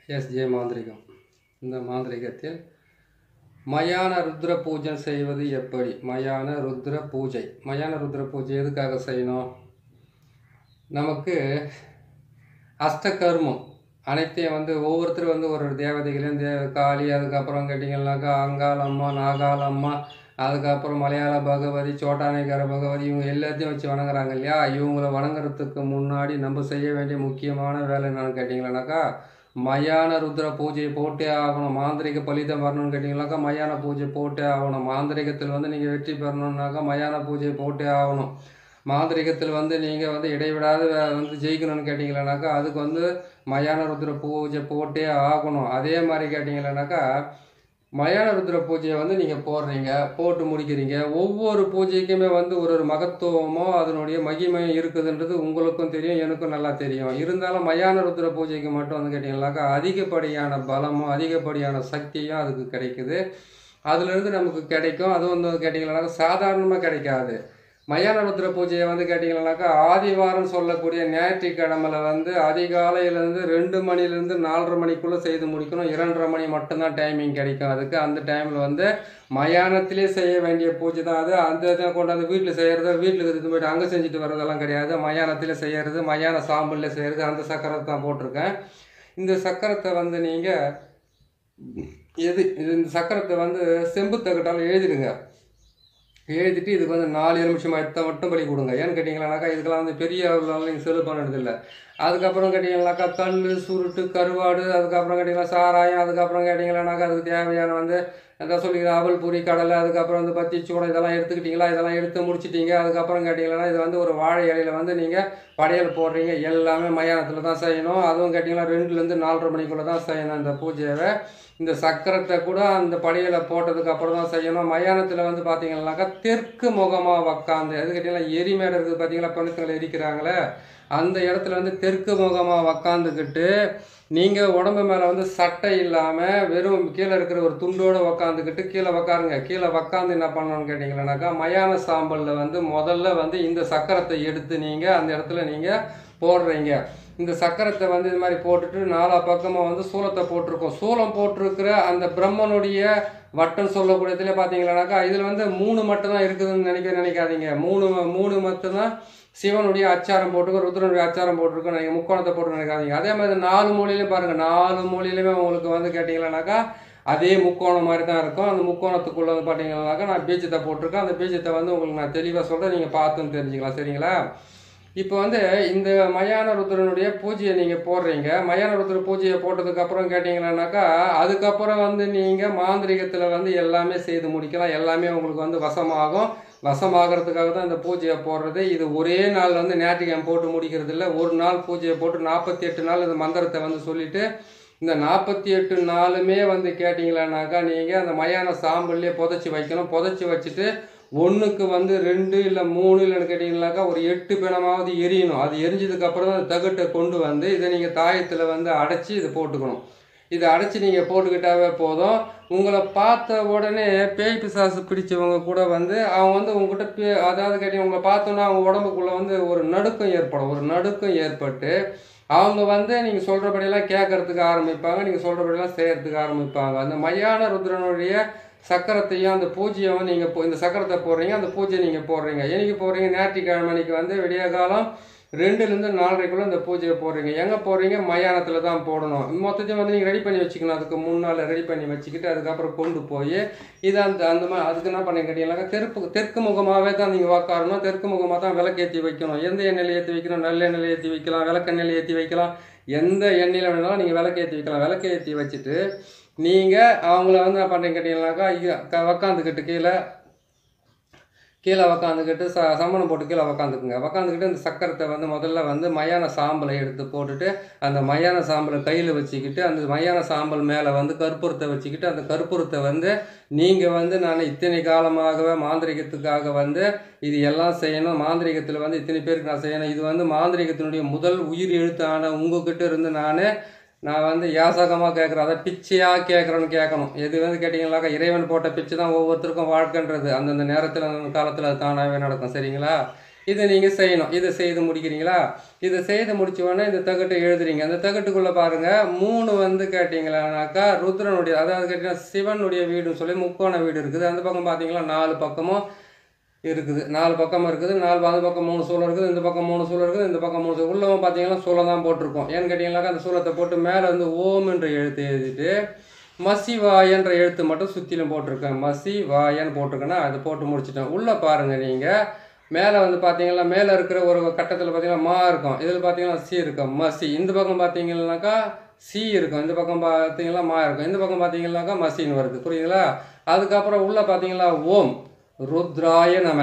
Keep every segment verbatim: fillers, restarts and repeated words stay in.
SJ மாந்திரிகம். இந்த மாந்திரிகத்தில் மயான ருத்ர பூஜை செய்வது எப்படி? மயான ருத்ர பூஜை மயான ருத்ர பூஜை எதுக்காக செய்யணும்? நமக்கு அஷ்டகர்மம் அனைத்தையும் வந்து ஒவ்வொருத்தரும் வந்து ஒரு தேவதைகளையும் தே காளி, அதுக்கப்புறம் கேட்டிங்கன்னாக்கா அங்காளம்மா, நாகாளம்மா, அதுக்கப்புறம் மலையாள பகவதி, சோட்டானைக்கார பகவதி, இவங்க எல்லாத்தையும் வச்சு வணங்குறாங்க இல்லையா? இவங்களை வணங்குறதுக்கு முன்னாடி நம்ம செய்ய வேண்டிய முக்கியமான வேலை என்னன்னு கேட்டிங்கன்னாக்கா மயான ருத்ர பூஜையை போட்டே ஆகணும். மாந்திரிக பலிதம் வரணும்னு கேட்டிங்கனாக்கா மயான பூஜை போட்டே ஆகணும். மாந்திரிகத்தில் வந்து நீங்கள் வெற்றி பெறணுன்னாக்கா மயான பூஜை போட்டே ஆகணும். மாந்திரிகத்தில் வந்து நீங்கள் வந்து இடைவிடாது வந்து ஜெயிக்கணும்னு கேட்டிங்களானாக்கா அதுக்கு வந்து மயான ருத்ர பூஜை போட்டே ஆகணும். அதே மாதிரி கேட்டிங்களானாக்கா மயான ருத்ர பூஜையை வந்து நீங்கள் போடுறீங்க, போட்டு முடிக்கிறீங்க. ஒவ்வொரு பூஜைக்குமே வந்து ஒரு ஒரு மகத்துவமோ அதனுடைய மகிமையும் இருக்குதுன்றது உங்களுக்கும் தெரியும், எனக்கும் நல்லா தெரியும். இருந்தாலும் மயான ருத்ர பூஜைக்கு மட்டும் வந்து கேட்டிங்கனாக்கா அதிகப்படியான பலமும் அதிகப்படியான சக்தியும் அதுக்கு கிடைக்குது. அதுலேருந்து நமக்கு கிடைக்கும். அதுவும் வந்து கேட்டிங்கனாக்கா சாதாரணமாக கிடைக்காது. மயான ருத்ர பூஜையை வந்து கேட்டிங்கன்னாக்கா ஆதிவாரம் சொல்லக்கூடிய ஞாயிற்றுக்கிழமையில் வந்து அதிகாலையிலேருந்து ரெண்டு மணிலேருந்து நாலரை மணிக்குள்ளே செய்து முடிக்கணும். இரண்டரை மணி மட்டும்தான் டைமிங் கிடைக்கும் அதுக்கு. அந்த டைமில் வந்து மயானத்திலே செய்ய வேண்டிய பூஜை தான் அது. அந்த இதை கொண்டாந்து வீட்டில் செய்கிறது, வீட்டில் எடுத்து போய்ட்டு அங்கே செஞ்சுட்டு வர்றதெல்லாம் கிடையாது. மயானத்திலே செய்கிறது, மயான சாம்பலில் செய்கிறது. அந்த சக்கரத்தை தான் போட்டிருக்கேன். இந்த சக்கரத்தை வந்து நீங்கள் எது இந்த சக்கரத்தை வந்து செம்பு தகட்டால் எழுதிடுங்க. எழுதிட்டு இதுக்கு வந்து நாலு நிமிஷம் எத்த மட்டும் படி கொடுங்க. ஏன்னு கேட்டிங்களானாக்கா இதுக்கெல்லாம் வந்து பெரிய அளவில் நீங்கள் செலவு பண்ணுறதில்லை. அதுக்கப்புறம் கேட்டிங்கனாக்கா கல், சுருட்டு, கருவாடு, அதுக்கப்புறம் கேட்டிங்கன்னா சாராயம், அதுக்கப்புறம் கேட்டிங்களானாக்கா அதுக்கு தேவையான வந்து எதாவது சொல்லிக்கிற அவல், பூரி, கடலை, அதுக்கப்புறம் வந்து பத்தி சூடம் இதெல்லாம் எடுத்துக்கிட்டிங்களா? இதெல்லாம் எடுத்து முடிச்சிட்டிங்க. அதுக்கப்புறம் கேட்டிங்கன்னா இது வந்து ஒரு வாழை இலையில் வந்து நீங்கள் படையல் போடுறீங்க. எல்லாமே மயானத்தில் தான் செய்யணும். அதுவும் கேட்டிங்கன்னா ரெண்டுலேருந்து நாலரை மணிக்குள்ளே தான் செய்யணும் இந்த பூஜையை. இந்த சக்கரத்தை கூட அந்த படையலை போட்டதுக்கு அப்புறம் தான் செய்யணும். மயானத்தில் வந்து பார்த்தீங்கன்னாக்கா தெற்கு முகமாக உக்காந்து, அது கேட்டிங்கன்னா எரிமேடை இருக்குது பார்த்தீங்களா, பணத்துங்களை எரிக்கிறாங்களே அந்த இடத்துல வந்து தெற்கு முகமாக உக்காந்துக்கிட்டு நீங்கள் உடம்பு மேலே வந்து சட்டை இல்லாமல் வெறும் கீழே இருக்கிற ஒரு துண்டோடு உக்காந்துக்கிட்டு கீழே உக்காருங்க. கீழே உக்காந்து என்ன பண்ணணும்னு கேட்டிங்கன்னாக்கா மயான சாம்பலில் வந்து முதல்ல வந்து இந்த சக்கரத்தை எடுத்து நீங்கள் அந்த இடத்துல நீங்கள் போடுறீங்க. இந்த சக்கரத்தை வந்து இது மாதிரி போட்டுட்டு நாலா பக்கமாக வந்து சூலத்தை போட்டிருக்கோம். சூலம் போட்டிருக்கிற அந்த பிரம்மனுடைய வட்டம் சொல்லக்கூடியதுல பார்த்தீங்கன்னாக்கா இதில் வந்து மூணு மட்டும் தான் இருக்குதுன்னு நினைக்க நினைக்காதீங்க. மூணு மூணு மட்டும்தான் சிவனுடைய அச்சாரம் போட்டுருக்கோம், ருத்ரனுடைய அச்சாரம் போட்டிருக்கோம். நீங்கள் முக்கோணத்தை போட்டு நினைக்காதீங்க. அதே மாதிரி நாலு மூலையிலையும் பாருங்கள், நாலு மூலையிலுமே உங்களுக்கு வந்து கேட்டிங்கன்னாக்கா அதே முக்கோணம் மாதிரி தான் இருக்கும். அந்த முக்கோணத்துக்குள்ளே வந்து பார்த்தீங்கன்னாக்கா நான் பீஜத்தை போட்டிருக்கேன். அந்த பீஜத்தை வந்து உங்களுக்கு நான் தெளிவாக சொல்கிறேன், நீங்கள் பார்த்துன்னு தெரிஞ்சுக்கலாம். சரிங்களா? இப்போ வந்து இந்த மயான ருத்ரனுடைய பூஜையை நீங்கள் போடுறீங்க. மயான ருத்ர பூஜையை போட்டதுக்கப்புறம் கேட்டிங்கன்னாக்கா அதுக்கப்புறம் வந்து நீங்கள் மாந்திரிகத்தில் வந்து எல்லாமே செய்து முடிக்கலாம். எல்லாமே உங்களுக்கு வந்து வசமாகும். வசமாகறதுக்காக தான் இந்த பூஜையை போடுறது. இது ஒரே நாள் வந்து ஞாயிற்றுக்கிழமை போட்டு முடிக்கிறது இல்லை. ஒரு நாள் பூஜையை போட்டு நாற்பத்தி எட்டு நாள் இந்த மந்திரத்தை வந்து சொல்லிவிட்டு இந்த நாற்பத்தி எட்டு நாளுமே வந்து கேட்டிங்களானாக்கா நீங்கள் அந்த மயான சாம்பல்லே புதைச்சி வைக்கணும். புதைச்சி வச்சுட்டு ஒன்றுக்கு வந்து ரெண்டு இல்லை மூணு இல்லைன்னு கேட்டிங்கனாக்கா ஒரு எட்டு பிணமாவது எரியணும். அது எரிஞ்சதுக்கப்புறம் தான் அந்த தகட்டை கொண்டு வந்து இதை நீங்கள் தாயத்தில் வந்து அடைச்சி இதை போட்டுக்கணும். இதை அடைச்சி நீங்கள் போட்டுக்கிட்டாவே போதும். உங்களை பார்த்த உடனே பேய் பிசாசு பிடிச்சவங்க கூட வந்து அவங்க வந்து உங்கள்கிட்ட பே அதாவது கேட்டிங்க உங்களை பார்த்தோன்னா அவங்க உடம்புக்குள்ளே வந்து ஒரு நடுக்கம் ஏற்படும். ஒரு நடுக்கம் ஏற்பட்டு அவங்க வந்து நீங்கள் சொல்கிறபடியெல்லாம் கேட்கறதுக்கு ஆரம்பிப்பாங்க, நீங்கள் சொல்கிறபடியெல்லாம் செய்கிறதுக்கு ஆரம்பிப்பாங்க. அந்த மயான ருத்ரனுடைய சக்கரத்தையும் அந்த பூஜையும் நீங்கள் இப்போ இந்த சக்கரத்தை போடுறீங்க, அந்த பூஜையை நீங்கள் போடுறீங்க. என்னைக்கு போடுறீங்க? ஞாயிற்றுக்கிழமை அன்றைக்கி வந்து விடிய காலம் ரெண்டுலேருந்து நாலரைக்குள்ளே இந்த பூஜையை போடுறீங்க. எங்கே போடுறீங்க? மயானத்தில் தான் போடணும். மொத்தத்தையும் வந்து நீங்கள் ரெடி பண்ணி வச்சுக்கணும். அதுக்கு முன்னால் ரெடி பண்ணி வச்சுக்கிட்டு அதுக்கப்புறம் கொண்டு போய் இதை அந்த அந்த மாதிரி அதுக்கு என்ன பண்ணி கேட்டீங்கன்னாக்கா தெற்கு தெற்கு முகமாகவே தான் நீங்கள் உக்காரணும். தெற்கு முகமாக தான் விளக்கேற்றி வைக்கணும். எந்த எண்ணெயில் ஏற்றி வைக்கணும்? நல்ல எண்ணெயில் ஏற்றி வைக்கலாம், விளக்கெண்ணெயில் ஏற்றி வைக்கலாம், எந்த எண்ணெயில் வேணாலும் நீங்கள் விளக்கேற்றி வைக்கலாம். விளக்கேற்றி வச்சுட்டு நீங்கள் அவங்கள வந்து என்ன பண்ணுறீங்க கேட்டிங்கன்னாக்கா உக்காந்துக்கிட்டு கீழே கீழே உக்காந்துக்கிட்டு ச சமணம் போட்டு கீழே உக்காந்துக்குங்க. உக்காந்துக்கிட்டு இந்த சக்கரத்தை வந்து முதல்ல வந்து மயான சாம்பலை எடுத்து போட்டுட்டு அந்த மயான சாம்பலை கையில் வச்சுக்கிட்டு அந்த மயான சாம்பல் மேலே வந்து கற்பூரத்தை வச்சுக்கிட்டு அந்த கற்பூரத்தை வந்து நீங்கள் வந்து நான் இத்தனை காலமாகவே மாந்திரிகத்துக்காக வந்து இது எல்லாம் செய்யணும். மாந்திரிகத்தில் வந்து இத்தனை பேருக்கு நான் செய்யணும். இது வந்து மாந்திரிகத்தினுடைய முதல் உயிர் எழுத்தான உங்ககிட்ட இருந்து நான் நான் வந்து யாசகமாக கேட்குறேன், அதை பிச்சையாக கேட்குறேன்னு கேட்கணும். எது வந்து கேட்டிங்கனாக்கா இறைவன் போட்ட பிச்சை தான் ஒவ்வொருத்தருக்கும் வாழ்க்கைன்றது. அந்தந்த நேரத்தில் அந்த காலத்தில் அது தானாகவே நடக்கும். சரிங்களா? இதை நீங்கள் செய்யணும். இதை செய்து முடிக்கிறீங்களா? இதை செய்து முடிச்சோடனே இந்த தகட்டை எழுதுறீங்க. அந்த தகட்டுக்குள்ளே பாருங்கள் மூணு வந்து கேட்டிங்களானாக்கா ருத்ரனுடைய, அதாவது கேட்டிங்கன்னா சிவனுடைய வீடுன்னு சொல்லி முக்கோண வீடு இருக்குது. அந்த பக்கம் பார்த்தீங்களா நாலு பக்கமும் இருக்குது, நாலு பக்கம் இருக்குது, நாலு அந்த பக்கம் மூணு சூளம் இருக்குது, இந்த பக்கம் மூணு சூளம் இருக்குது, இந்த பக்கம் மூணு சூளம் உள்ளவங்க பார்த்தீங்கன்னா சூளம் தான் போட்டிருக்கோம். ஏன்னு கேட்டிங்கனாக்கா அந்த சூளத்தை போட்டு மேலே வந்து ஓம் என்ற எழுத்து எழுதிட்டு மசி வாயன்ற எழுத்து மட்டும் சுற்றிலும் போட்டிருக்கேன். மசி வாயன்னு போட்டிருக்கேன்னா அதை போட்டு முடிச்சிட்டேன். உள்ளே பாருங்கள் நீங்கள் மேலே வந்து பார்த்தீங்கன்னா மேலே இருக்கிற ஒரு கட்டத்தில் பார்த்தீங்கன்னா மா இருக்கும், இதில் பார்த்தீங்கன்னா சி இருக்கும், மசி. இந்த பக்கம் பார்த்தீங்கன்னாக்கா சி இருக்கும், இந்த பக்கம் பார்த்தீங்கன்னா மா இருக்கும், இந்த பக்கம் பார்த்தீங்கன்னாக்கா மசின்னு வருது. புரியுதுங்களா? அதுக்கப்புறம் உள்ளே பார்த்தீங்களா ஓம் ருத்ராய நம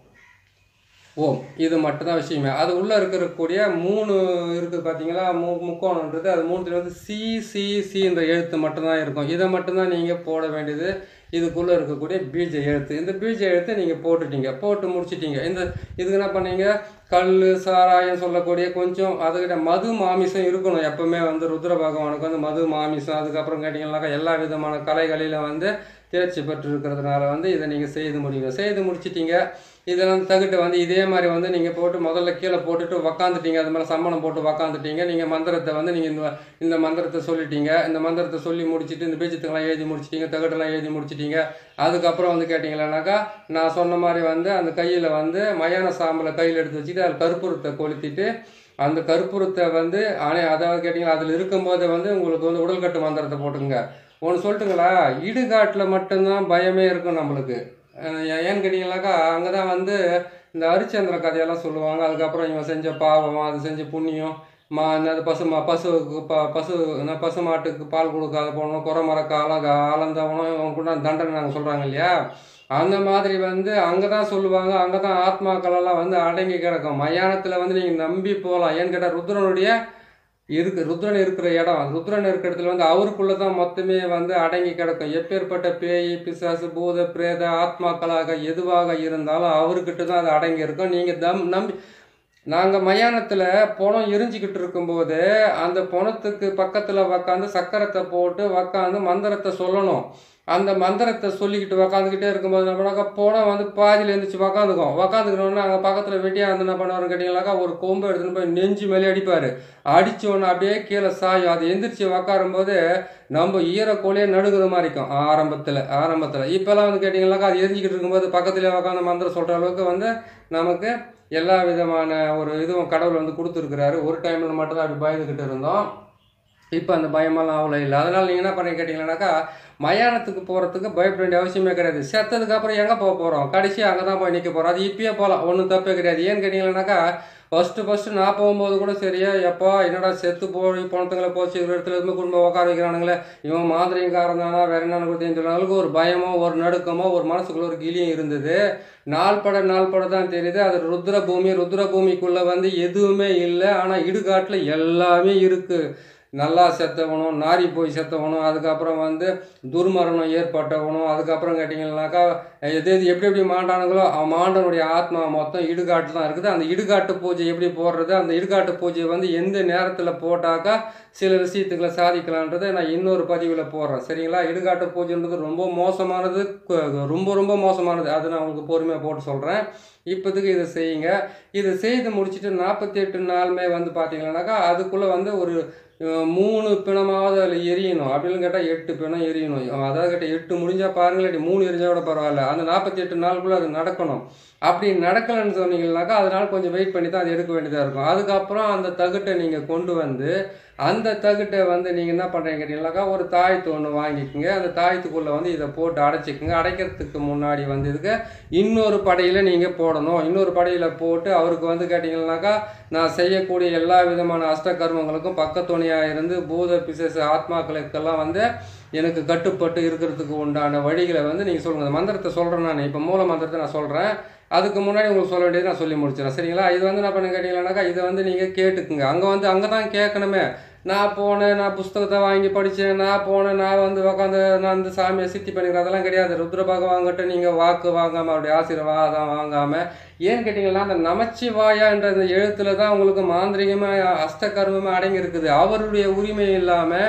ஓம். இது மட்டும்தான் விஷயமே. அது உள்ளே இருக்கக்கூடிய மூணு இருக்குது பார்த்தீங்களா, மு முக்கோணன்றது அது மூணுத்துல வந்து சி சி சின்ற எழுத்து மட்டும்தான் இருக்கும். இதை மட்டும்தான் நீங்கள் போட வேண்டியது. இதுக்குள்ளே இருக்கக்கூடிய பீஜ எழுத்து, இந்த பீஜ எழுத்தை நீங்கள் போட்டுட்டீங்க, போட்டு முடிச்சிட்டீங்க. இந்த இதுக்கு என்ன பண்ணீங்க, கல் சாராயம் சொல்லக்கூடிய கொஞ்சம் அதுக்கிட்ட மது மாமிசம் இருக்கணும் எப்பவுமே. வந்து ருத்ர பகவானுக்கு வந்து மது மாமிசம், அதுக்கப்புறம் கேட்டிங்கன்னாக்கா எல்லா விதமான கலைகளிலும் வந்து தேர்ச்சி பெற்று இருக்கிறதுனால வந்து இதை நீங்கள் செய்து முடியுங்க. செய்து முடிச்சிட்டிங்க. இதெல்லாம் தகிட்ட வந்து இதே மாதிரி வந்து நீங்கள் போட்டு முதல்ல கீழே போட்டுட்டு உக்காந்துட்டீங்க. அது மேலே சம்மணம் போட்டு உக்காந்துட்டீங்க. நீங்கள் மந்திரத்தை வந்து நீங்கள் இந்த இந்த மந்திரத்தை சொல்லிட்டீங்க. இந்த மந்திரத்தை சொல்லி முடிச்சுட்டு இந்த பீஜத்துக்கெல்லாம் எழுதி முடிச்சிட்டிங்க, தகட்டெல்லாம் எழுதி முடிச்சிட்டிங்க. அதுக்கப்புறம் வந்து கேட்டிங்களானாக்கா நான் சொன்ன மாதிரி வந்து அந்த கையில் வந்து மயான சாம்பலை கையில் எடுத்து வச்சுட்டு அதில் கற்பூரத்தை கொளுத்திட்டு அந்த கற்பூரத்தை வந்து அணை அதாவது கேட்டிங்களா அதில் இருக்கும்போது வந்து உங்களுக்கு வந்து உடல்கட்டு மந்திரத்தை போட்டுங்க. ஒன்று சொல்லட்டுங்களா, இடுகாட்டில் மட்டும்தான் பயமே இருக்கும் நம்மளுக்கு. ஏன்னு கேட்டிங்கனாக்கா அங்கே தான் வந்து இந்த ஹரிச்சந்திர கதையெல்லாம் சொல்லுவாங்க. அதுக்கப்புறம் இவன் செஞ்ச பாவம், அது செஞ்ச புண்ணியம், மா என்னது பசு மா பசுவுக்கு ப பசு என்ன பசு மாட்டுக்கு பால் கொடுக்காத போனோம், குறை மரக்க அழக ஆளந்தவனும் இவன் கூட தண்டனை நாங்கள் சொல்கிறாங்க இல்லையா, அந்த மாதிரி வந்து அங்கே தான் சொல்லுவாங்க. அங்கே தான் ஆத்மாக்களெல்லாம் வந்து அடங்கி கிடக்கும். மயானத்தில் வந்து நீங்கள் நம்பி போகலாம். ஏன்னு கேட்டால் ருத்ரனுடைய இருக்கு ருத்ரன் இருக்கிற இடம், ருத்ரன் இருக்கிற இடத்துல வந்து அவருக்குள்ள தான் மொத்தமே வந்து அடங்கி கிடக்கும். எப்பேற்பட்ட பேய் பிசாசு பூத பிரேத ஆத்மாக்களாக எதுவாக இருந்தாலும் அவர்கிட்ட தான் அது அடங்கி இருக்கும். நீங்கள் தம் நம்பி நாங்கள் மயானத்தில் பணம் எரிஞ்சிக்கிட்டு இருக்கும்போது அந்த பணத்துக்கு பக்கத்தில் உக்காந்து சக்கரத்தை போட்டு உக்காந்து மந்திரத்தை சொல்லணும். அந்த மந்திரத்தை சொல்லிக்கிட்டு உக்காந்துக்கிட்டே இருக்கும்போது என்ன பண்ணாக்கா பணம் வந்து பாதியில் எழுந்திரிச்சு உக்காந்துக்கும். உக்காந்துக்கணுன்னா அங்கே பக்கத்தில் வெட்டியாக வந்து என்ன பண்ணுவாருன்னு கேட்டிங்கனாக்கா ஒரு கொம்பு எடுத்துன்னு போய் நெஞ்சு மேலே அடிப்பார். அடித்தோன்னு அப்படியே கீழே சாயும். அது எந்திரிச்சு உக்காரும்போது நம்ம ஈரக்கோலையே நடுங்குற மாதிரி இருக்கும் ஆரம்பத்தில் ஆரம்பத்தில் இப்போல்லாம் வந்து கேட்டிங்கனாக்கா அது எரிஞ்சிக்கிட்டு இருக்கும்போது பக்கத்துலேயே உக்காந்து மந்திரம் சொல்கிற அளவுக்கு வந்து நமக்கு எல்லா விதமான ஒரு இதுவும் கடவுள் வந்து கொடுத்துருக்குறாரு. ஒரு டைமில் மட்டும்தான் அப்படி பயந்துக்கிட்டு இருந்தோம். இப்போ அந்த பயமெல்லாம் அவ்வளோ இல்லை. அதனால் நீங்கள் என்ன பண்ணி கேட்டிங்கன்னாக்கா மயானத்துக்கு போகிறதுக்கு பயப்பட வேண்டிய அவசியமே கிடையாது. செத்ததுக்கு அப்புறம் எங்கே போக போகிறோம், கடைசி அங்கே தான் போய் நிற்க போகிறோம். அது இப்பயே போகலாம், ஒன்றும் தப்பே கிடையாது. ஏன்னு கேட்டிங்கன்னாக்கா ஃபஸ்ட்டு ஃபஸ்ட்டு நான் போகும்போது கூட சரியா எப்போ என்னடா செத்து போய் பணத்துங்களை போச்சு ஒரு இடத்துல இருந்து குடும்பம் உட்கார வைக்கிறானுங்களே, இவன் மாதிரிங்காரன் தானா வேற என்னன்னு கொடுத்தீங்க ஒரு பயமோ ஒரு நடுக்கமோ ஒரு மனசுக்குள்ள ஒரு கிளியும் இருந்தது. நாள் பட நாள் பட தான் தெரியுது அது ருத்ர பூமி. ருத்ர பூமிக்குள்ளே வந்து எதுவுமே இல்லை, ஆனால் இடுகாட்டில் எல்லாமே இருக்குது. நல்லா செத்தவனும், நாரி போய் செத்தவனும், அதுக்கப்புறம் வந்து துர்மரணம் ஏற்பட்டவனும், அதுக்கப்புறம் கேட்டிங்கன்னாக்கா எது எது எப்படி எப்படி மாண்டானுங்களோ அவன் மாண்டனுடைய ஆத்மா மொத்தம் இடுகாட்டு தான் இருக்குது. அந்த இடுகாட்டு பூஜை எப்படி போடுறது, அந்த இடுகாட்டு பூஜையை வந்து எந்த நேரத்தில் போட்டாக்கா சில விஷயத்துக்களை சாதிக்கலான்றதை நான் இன்னொரு பதிவில் போடுறேன். சரிங்களா? இடுகாட்டு பூஜைன்றது ரொம்ப மோசமானது, ரொம்ப ரொம்ப மோசமானது. அது நான் உங்களுக்கு பொறுமையாக போட்டு சொல்கிறேன். இப்போதுக்கு இதை செய்யுங்க. இதை செய்து முடிச்சுட்டு நாற்பத்தி எட்டு நாளுமே வந்து பார்த்தீங்கன்னாக்கா அதுக்குள்ளே வந்து ஒரு மூணு பிணமாவது அதில் எரியணும். அப்படின்னு கேட்டால் எட்டு பிணம் எரியணும். அதாவது கேட்டால் எட்டு முடிஞ்சால் பாருங்களேன், மூணு எரிஞ்சால் கூட பரவாயில்ல. அந்த நாற்பத்தி எட்டு நாளுக்குள்ளே அது நடக்கணும். அப்படி நடக்கலைன்னு சொன்னீங்கன்னாக்கா அதனால் கொஞ்சம் வெயிட் பண்ணி தான் அது எடுக்க வேண்டியதாக இருக்கும். அதுக்கப்புறம் அந்த தகுட்டை நீங்கள் கொண்டு வந்து அந்த தகுட்டை வந்து நீங்கள் என்ன பண்ணுறீங்க கேட்டீங்கன்னாக்கா ஒரு தாயத்து ஒன்று வாங்கிக்கோங்க. அந்த தாயத்துக்குள்ளே வந்து இதை போட்டு அடைச்சிக்கோங்க. அடைக்கிறதுக்கு முன்னாடி வந்து இதுக்கு இன்னொரு படையில் நீங்கள் போடணும். இன்னொரு படையில் போட்டு அவருக்கு வந்து கேட்டிங்கன்னாக்கா நான் செய்யக்கூடிய எல்லா விதமான அஷ்டகர்மங்களுக்கும் பக்கத்துணையாக இருந்து பூத பிசேச ஆத்மாக்களுக்கெல்லாம் வந்து எனக்கு கட்டுப்பட்டு இருக்கிறதுக்கு உண்டான வழிகளை வந்து நீங்கள் சொல்லுங்கள். மந்திரத்தை சொல்கிறேன் நான், இப்போ மூல மந்திரத்தை நான் சொல்கிறேன். அதுக்கு முன்னாடி உங்களுக்கு சொல்ல வேண்டியது நான் சொல்லி முடிச்சிடறேன். சரிங்களா? இது வந்து என்ன பண்ண கேட்டீங்கன்னாக்கா இதை வந்து நீங்கள் கேட்டுக்குங்க. அங்கே வந்து அங்கே தான் கேட்கணுமே. நான் போனேன், நான் புஸ்தகத்தை வாங்கி படித்தேன், நான் போனேன், நான் வந்து உட்காந்து நான் இந்த சாமியை சித்தி பண்ணிக்கிறேன், அதெல்லாம் கிடையாது. ருத்ர பகவான்கிட்ட நீங்கள் வாக்கு வாங்காமல் அவருடைய ஆசீர்வாதம் வாங்காமல் ஏன்னு கேட்டிங்கன்னா அந்த நமச்சிவாயா என்ற இந்த எழுத்துல தான் உங்களுக்கு மாந்திரிகமாக அஷ்டகர்மமாக அடங்கி இருக்குது. அவருடைய உரிமை இல்லாமல்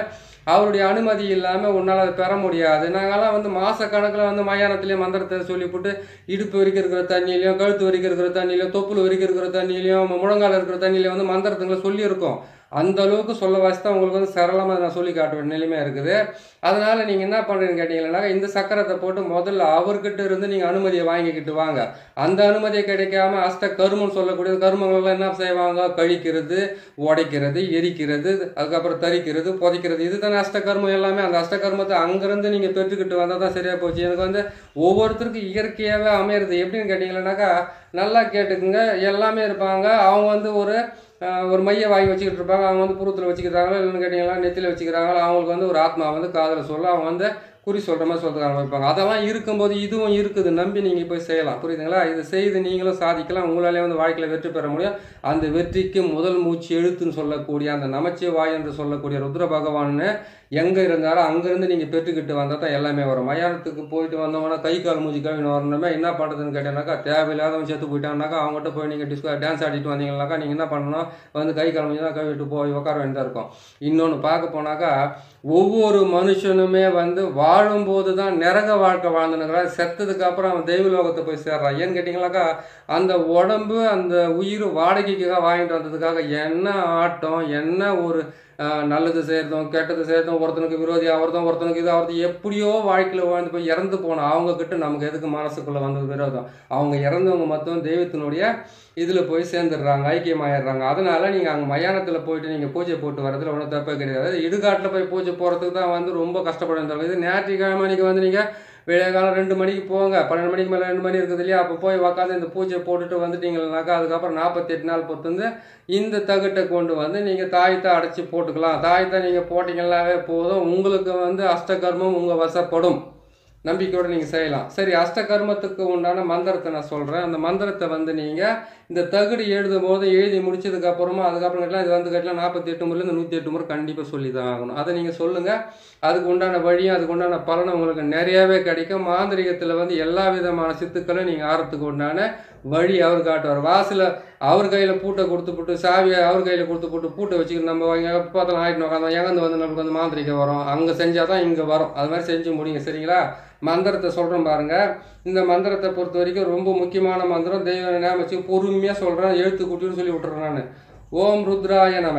அவருடைய அனுமதி இல்லாமல் உன்னால் அதை பெற முடியாது. நாங்கள்லாம் வந்து மாதக்கணக்கில் வந்து மயானத்திலேயே மந்திரத்தை சொல்லிவிட்டு இடுப்பு வரைக்கும் இருக்கிற தண்ணியிலையும், கழுத்து வரைக்கும் இருக்கிற தண்ணியிலையும், தொப்புள் வரைக்கும் இருக்கிற தண்ணியிலையும், முழங்கால் இருக்கிற தண்ணியிலையும் வந்து மந்திரத்துங்களை சொல்லியிருக்கோம். அந்த அளவுக்கு சொல்ல வாசித்தா உங்களுக்கு வந்து சரளமாக நான் சொல்லி காட்ட வேண்டிய நிலைமையாக இருக்குது. அதனால் நீங்கள் என்ன பண்ணுறீங்கன்னு கேட்டிங்கன்னா, இந்த சக்கரத்தை போட்டு முதல்ல அவர்கிட்ட இருந்து நீங்கள் அனுமதியை வாங்கிக்கிட்டு வாங்க. அந்த அனுமதியை கிடைக்காம அஷ்ட கருமம்னு சொல்லக்கூடிய கருமங்கள்லாம் என்ன செய்வாங்க? கழிக்கிறது, உடைக்கிறது, எரிக்கிறது, அதுக்கப்புறம் தரிக்கிறது, புதைக்கிறது, இதுதானே அஷ்ட கர்மம் எல்லாமே. அந்த அஷ்ட கர்மத்தை அங்கேருந்து நீங்கள் பெற்றுக்கிட்டு வந்தால் தான் சரியாக போச்சு. எனக்கு வந்து ஒவ்வொருத்தருக்கும் இயற்கையாகவே அமையிறது எப்படின்னு கேட்டிங்கன்னாக்கா, நல்லா கேட்டுக்குங்க, எல்லாமே இருப்பாங்க. அவங்க வந்து ஒரு ஒரு மைய வாங்கி வச்சுக்கிட்டு இருப்பாங்க. அவங்க வந்து புறத்தில் வச்சுக்கிறாங்களா இல்லைன்னு கேட்டிங்கன்னா நெத்தியில் வச்சுக்கிறாங்களா, அவங்களுக்கு வந்து ஒரு ஆத்மா வந்து காதில் சொல்ல அவங்க வந்து குறி சொல்கிற மாதிரி சொல்கிறவங்க வைப்பாங்க. அதெல்லாம் இருக்கும்போது இதுவும் இருக்குது, நம்பி நீங்கள் போய் செய்யலாம். புரியுதுங்களா? இது செய்து நீங்களும் சாதிக்கலாம், உங்களாலே வந்து வாழ்க்கையில் வெற்றி பெற முடியும். அந்த வெற்றிக்கு முதல் மூச்சு எழுத்துன்னு சொல்லக்கூடிய அந்த நமச்சிவாய் என்று சொல்லக்கூடிய ருத்ர பகவான்னு எங்கே இருந்தாலும் அங்கேருந்து நீங்கள் பெற்றுக்கிட்டு வந்தால் தான் எல்லாமே வரும். மயானத்துக்கு போயிட்டு வந்தோம்னா கை கால் மூஞ்சி கழுவின்னு வரணுமே, என்ன பண்ணுறதுன்னு கேட்டேன்னாக்கா, தேவையில்லாதவங்க சேர்த்து போயிட்டாங்கனாக்கா அவங்ககிட்ட போய் நீங்கள் டிஸ்கோ டான்ஸ் ஆடிட்டு வந்தீங்கன்னாக்கா நீங்கள் என்ன பண்ணணும்? வந்து கை கால் மூஞ்சி தான் கழுவிட்டு போய் உட்கார வேண்டியதாக இருக்கும். இன்னொன்று பார்க்க போனாக்கா, ஒவ்வொரு மனுஷனுமே வந்து வாழும்போது தான் நிறக வாழ்க்கை வாழ்ந்துனுங்கிறான். செத்ததுக்கு அப்புறம் அவன் தெய்வலோகத்தை போய் சேர்றான். ஏன்னு கேட்டிங்கனாக்கா, அந்த உடம்பு அந்த உயிர் வாடகைக்காக வாங்கிட்டு வந்ததுக்காக என்ன ஆட்டம், என்ன ஒரு நல்லது செய்கிறதும் கெட்டது செய்கிறதும், ஒருத்தனுக்கு விரோதி ஆகிறதும், ஒருத்தனுக்கு இது ஆகிறது, எப்படியோ வாழ்க்கையில் வாழ்ந்து போய் இறந்து போனோம். அவங்கக்கிட்ட நமக்கு எதுக்கு மனசுக்குள்ளே வந்தது விரோதம்? அவங்க இறந்தவங்க மொத்தம் தெய்வத்தினுடைய இதில் போய் சேர்ந்துடுறாங்க, ஐக்கியமாயிடுறாங்க. அதனால் நீங்கள் அங்கே மயானத்தில் போயிட்டு நீங்கள் பூஜை போட்டு வரதுல ஒன்றும் தப்பே கிடையாது. இடுகாட்டில் போய் பூஜை போகிறதுக்கு தான் வந்து ரொம்ப கஷ்டப்படும். இது ஞாயிற்றுக்கிழமை நீங்கள் வந்து நீங்கள் விடிய காலம் ரெண்டு மணிக்கு போங்க, பன்னெண்டு மணிக்கு மேலே ரெண்டு மணி இருக்குது இல்லையா, அப்போ போய் உக்காந்து இந்த பூஜை போட்டுட்டு வந்துட்டீங்கன்னாக்கா அதுக்கப்புறம் நாற்பத்தி எட்டு நாள் பொறுத்து வந்து இந்த தகட்டை கொண்டு வந்து நீங்கள் தாயத்தை அடைச்சி போட்டுக்கலாம். தாயத்தை நீங்கள் போட்டிங்கன்னாவே போதும், உங்களுக்கு வந்து அஷ்டகர்மம் உங்கள் வசப்படும். நம்பிக்கையோடு நீங்கள் செய்யலாம். சரி, அஷ்டகர்மத்துக்கு உண்டான மந்திரத்தை நான் சொல்கிறேன். அந்த மந்திரத்தை வந்து நீங்கள் இந்த தகுடு எழுதும் போது எழுதி முடிச்சதுக்கப்புறமா அதுக்கப்புறம் கேட்டலாம் இது வந்து கேட்டலாம் நாற்பத்தி எட்டு முறையிலேருந்து நூற்றி எட்டு முறை கண்டிப்பாக சொல்லி தான் ஆகணும். அதை நீங்கள் சொல்லுங்கள். அதுக்கு உண்டான வழியும் அதுக்கு உண்டான பலனும் உங்களுக்கு நிறையாவே கிடைக்கும். மாந்திரிகத்தில் வந்து எல்லா விதமான சித்துக்களும் நீங்கள் ஆறத்துக்கு உண்டான வழி அவர் காட்டுவார். வாசலில் அவர் கையில் பூட்டை கொடுத்து போட்டு சாவியை அவர் கையில் கொடுத்து போட்டு பூட்டை வச்சுக்கிட்டு நம்ம எங்கே பார்த்தலாம் ஆகிட்டு உட்காந்தோம், எங்கேருந்து வந்து நம்மளுக்கு வந்து மாந்திரிகம் வரும், அங்கே செஞ்சால் தான் இங்கே வரும். அது மாதிரி செஞ்சு முடியுங்க. சரிங்களா? மந்திரத்தை சொல்கிறேன் பாருங்கள். இந்த மந்திரத்தை பொறுத்த வரைக்கும் ரொம்ப முக்கியமான மந்திரம். தெய்வ நியமிச்சு பொறுமையாக சொல்கிறேன், எழுத்து கூட்டின்னு சொல்லி விட்டுறேன் நான். ஓம் ருத்ராய நம,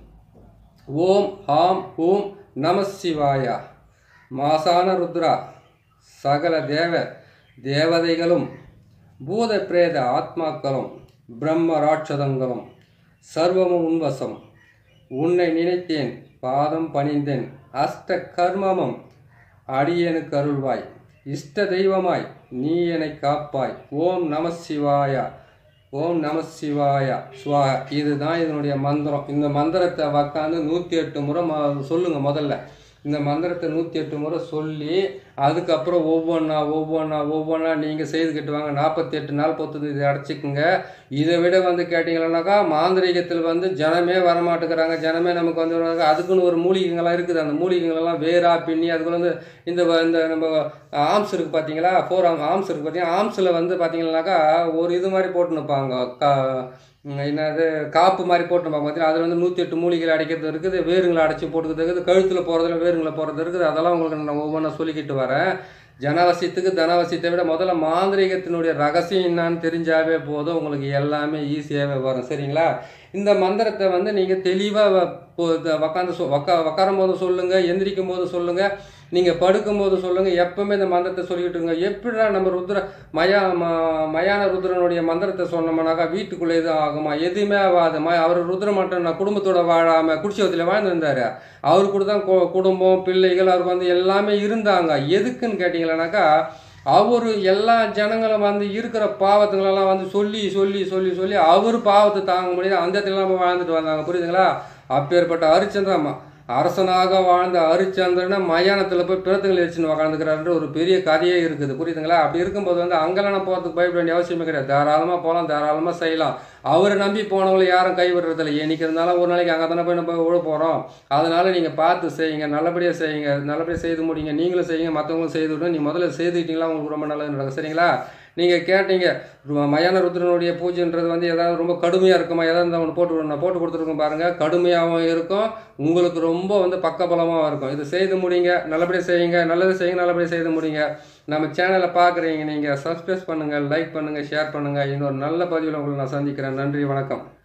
ஓம் ஹாம் ஓம் நம சிவாயா. மாசான ருத்ரா சகல தேவ தேவதைகளும் பூத பிரேத ஆத்மாக்களும் பிரம்ம ராட்சதங்களும் சர்வமும் உன்வசம். உன்னை நினைத்தேன், பாதம் பணிந்தேன், அஷ்ட கர்மமும் அடியனுக்கு அருள்வாய், இஷ்ட தெய்வமாய் நீ என்னை காப்பாய். ஓம் நம சிவாயா, ஓம் நம சிவாயா சுவாக. இதுதான் இதனுடைய மந்திரம். இந்த மந்திரத்தை உக்காந்து நூற்றி எட்டு முறை சொல்லுங்கள். முதல்ல இந்த மந்திரத்தை நூற்றி எட்டு முறை சொல்லி அதுக்கப்புறம் ஒவ்வொன்றா ஒவ்வொன்றா ஒவ்வொன்றா நீங்கள் செய்துக்கிட்டு வாங்க. நாற்பத்தி எட்டு நாள் பொறுத்து இதை அடைச்சிக்குங்க. இதை விட வந்து கேட்டிங்கன்னாக்கா மாந்திரிகத்தில் வந்து ஜனமே வரமாட்டேங்கிறாங்க. ஜனமே நமக்கு வந்து அதுக்குன்னு ஒரு மூலிகைங்கள்லாம் இருக்குது. அந்த மூலிகைங்களெல்லாம் வேரா பின்னி அதுக்குள்ள வந்து இந்த இந்த நம்ம ஆம்ஸ் இருக்குது பார்த்தீங்களா, ஃபோர் ஆம் ஆம்ஸ் இருக்குது பார்த்தீங்கன்னா, ஆம்ஸில் வந்து பார்த்தீங்கன்னாக்கா ஒரு இது மாதிரி போட்டு நிற்பாங்க, கா என்னது காப்பு மாதிரி போட்டுருப்பாங்க பார்த்தீங்கன்னா. அதில் வந்து நூற்றி எட்டு மூலிகைகள் அடைக்கிறது இருக்குது, வேருங்களை அடைச்சி போட்டுக்கிறது இருக்குது, கழுத்தில் போகிறதுல வேருங்களை போகிறது இருக்குது. அதெல்லாம் உங்களுக்கு நான் ஒவ்வொன்றா சொல்லிக்கிட்டு வரேன். ஜனவசியத்துக்கு தனவசியத்தை விட முதல்ல மாந்திரிகத்தினுடைய ரகசியம் என்னான்னு தெரிஞ்சாவே போதும், உங்களுக்கு எல்லாமே ஈஸியாகவே வரும். சரிங்களா? இந்த மந்திரத்தை வந்து நீங்கள் தெளிவாக உக்காந்து சொ உக்கா உக்காரும் போது சொல்லுங்கள், எந்திரிக்கும் போது சொல்லுங்கள், நீங்கள் படுக்கும்போது சொல்லுங்கள். எப்பவுமே இந்த மந்திரத்தை சொல்லிக்கிட்டுருங்க. எப்படிடா நம்ம ருத்ர மயா ம மயான ருத்ரனுடைய மந்திரத்தை சொன்னோம்னாக்கா வீட்டுக்குள்ளே எதுவும் ஆகுமா? எதுவுமே ஆகாது. ம அவர் ருத்ர மட்டும் நான் குடும்பத்தோட வாழாமல் குடிச்சவத்தில் வாழ்ந்துருந்தார். அவரு கூட தான் குடும்பம் பிள்ளைகள் அவருக்கு வந்து எல்லாமே இருந்தாங்க. எதுக்குன்னு கேட்டிங்களானாக்கா, அவர் எல்லா ஜனங்களும் வந்து இருக்கிற பாவத்துங்களெல்லாம் வந்து சொல்லி சொல்லி சொல்லி சொல்லி அவர் பாவத்தை தாங்க முடியாது, அந்த இடத்துல நம்ம வாழ்ந்துட்டு வந்தாங்க. புரியுதுங்களா? அப்பேற்பட்ட ஹரிச்சந்திரன் அரசனாக வாழ்ந்த ஹரிச்சந்திரனை மயானத்தில் போய் பிறத்துகள் எரிச்சுன்னு உக்காந்துக்கிறாருன்ற ஒரு பெரிய கதையே இருக்குது. புரியுதுங்களா? அப்படி இருக்கும்போது வந்து அங்கெல்லாம் போகிறதுக்கு பயப்பட வேண்டிய அவசியமே கிடையாது. தாராளமாக போகலாம், தாராளமாக செய்யலாம். அவரை நம்பி போனவங்களை யாரும் கைவிடுறதில்லை. என்னைக்கு இருந்தாலும் ஒரு நாளைக்கு அங்கே தானே போய் நம்ம விழ போகிறோம். அதனால் நீங்கள் பார்த்து செய்யுங்க, நல்லபடியாக செய்யுங்க, நல்லபடியாக செய்து முடியுங்க. நீங்களும் செய்யுங்க, மற்றவங்களும் செய்து விடுங்க. நீ முதல்ல செய்துக்கிட்டீங்களா உங்களுக்கு ரொம்ப நல்லது நடக்கும். சரிங்களா? நீங்கள் கேட்டீங்க மயான ருத்ரனுடைய பூஜைன்றது வந்து ஏதாவது ரொம்ப கடுமையாக இருக்குமா, ஏதாவது ஒன்று போட்டு நான் போட்டு கொடுத்துருக்கோம் பாருங்கள். கடுமையாகவும் இருக்கும், உங்களுக்கு ரொம்ப வந்து பக்கபலமாகவும் இருக்கும். இது செய்து முடிங்க, நல்லபடியாக செய்யுங்க, நல்லது செய்யுங்க, நல்லபடியாக செய்து முடிங்க. நம்ம சேனலை பார்க்குறீங்க, நீங்கள் சப்ஸ்கிரைப் பண்ணுங்கள், லைக் பண்ணுங்கள், ஷேர் பண்ணுங்கள். இன்னொரு நல்ல பதிவில் உங்களை நான் சந்திக்கிறேன். நன்றி, வணக்கம்.